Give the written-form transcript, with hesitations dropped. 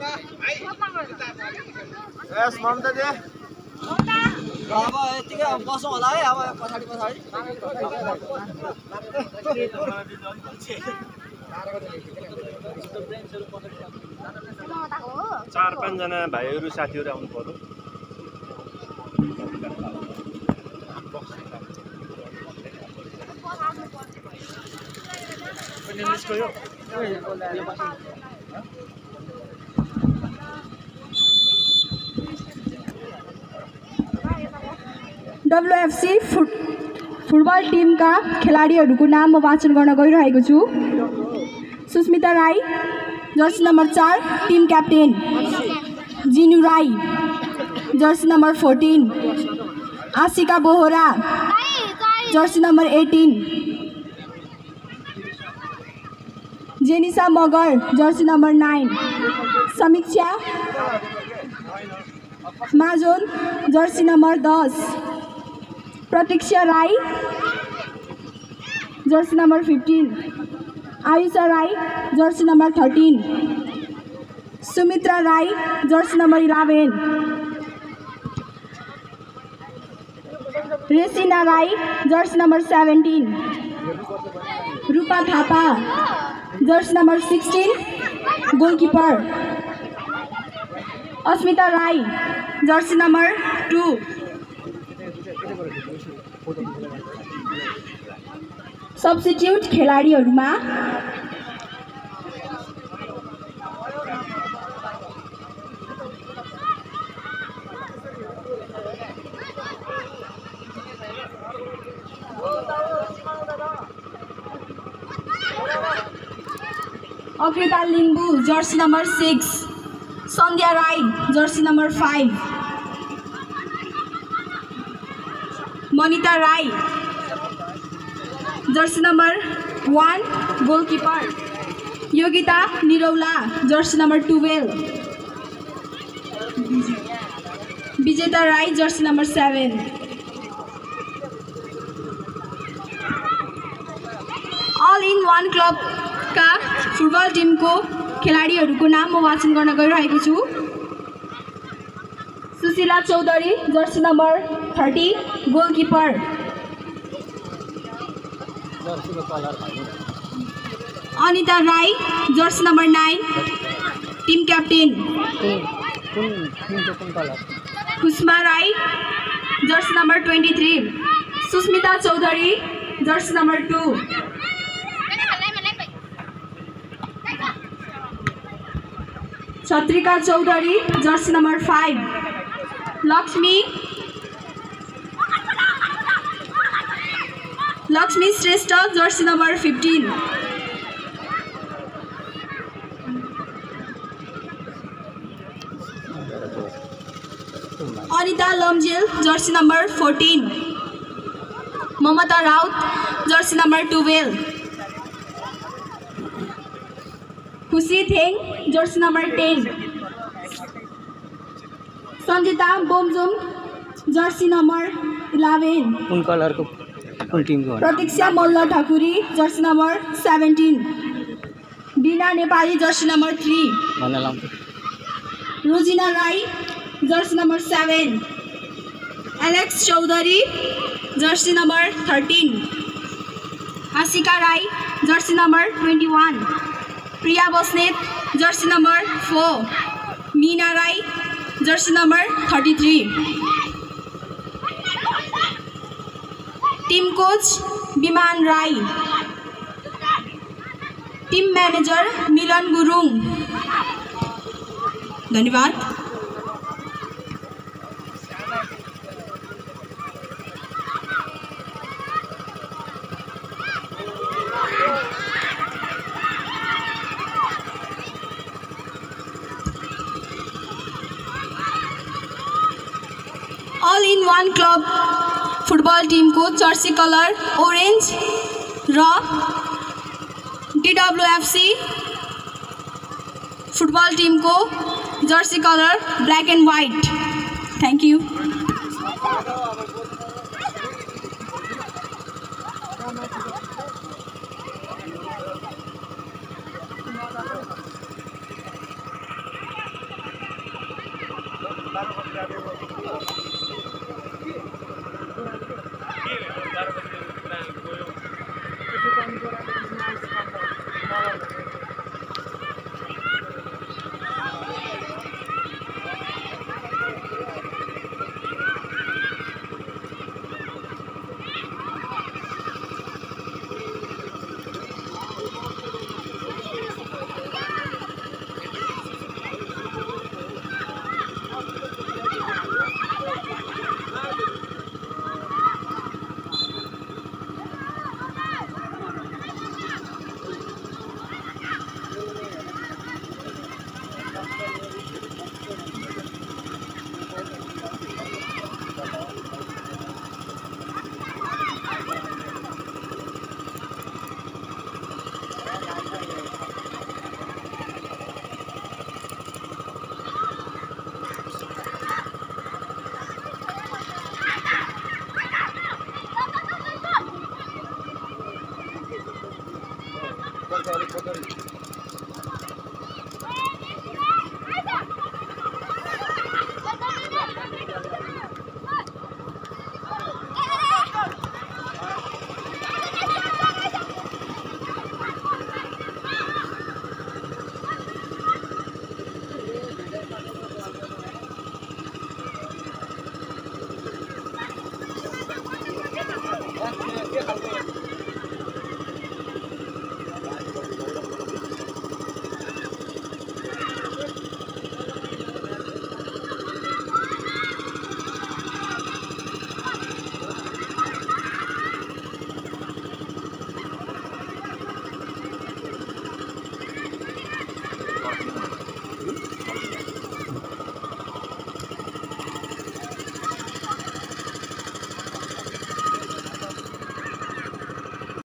यस Mamata they अब यतिकै बसौँ होला है अब पछाडि पछाडि 4-5 जना भाइहरु साथीहरु आउनु पर्यो WFC फुटबल टिमका खेलाडीहरूको नाम म वाचन गर्न गइरहेको छु। Susmita Rai, jersey number 4, team captain. Jinu Rai, jersey number 14। Ashika Bohara, jersey number 18। Jenisa Magar, jersey number 9। Samiksha Majon, jersey number 10। Pratiksha Rai, jersey number 15। Ayusha Rai, jersey number 13। Sumitra Rai, jersey number 11। Resina Rai, jersey number 17। Rupa Thapa, jersey number 16, goalkeeper. Asmita Rai, jersey number 2। Substitute खेलाडीहरूमा Akrita Limbu, jersey number 6। Sandhya Rai, jersey number 5। Manita Rai, jersey number 1, goalkeeper. Yogita Niraula, jersey number 12। Bijeta Rai, jersey number 7। All in one क्लबका football टिमको खेलाडीहरूको नाम म वाचन गर्न गइरहेको छु। Sushila Chaudhary, jersey number 30, goalkeeper. Anita Rai, jersey number 9, team captain. Kusma Rai, jersey number 23। Susmita Chaudhary, jersey number 2। Chhatrika Chaudhary, jersey number 5। Laxmi Shrestha, jersey number 15। Anita Lamjel, jersey number 14। Mamata Raut, jersey number 12। Khusi Theng, jersey number 10। Sanjita Bomjum, jersey number 11। कुन कलरको कुन टिमको प्रतीक्षा Malla Thakuri, Jersey number 17। Bina Nepali, jersey number 3। Rojina Rai, jersey number 7। Alex Chaudhary, jersey number 13। Ashika Rai, jersey number 21। Priya Basnet, jersey number 4। Mina Rai, jersey number 33। Team coach Biman Rai. Team manager Milan Gurung. धन्यवाद। All in one club football टिमको jersey colour orange र DWFC football टिमको jersey colour black and white. Thank you. बाह्र बजी